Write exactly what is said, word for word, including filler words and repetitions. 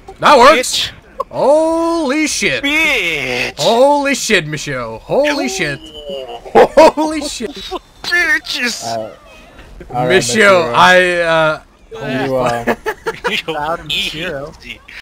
That works. Bitch. Holy shit. Bitch. Holy shit, Mashiro. Holy shit. Holy shit. Bitches. Alright. Alright, Mashiro, Mashiro. I, uh... You, uh... Yo, Proud of Mashiro. easy.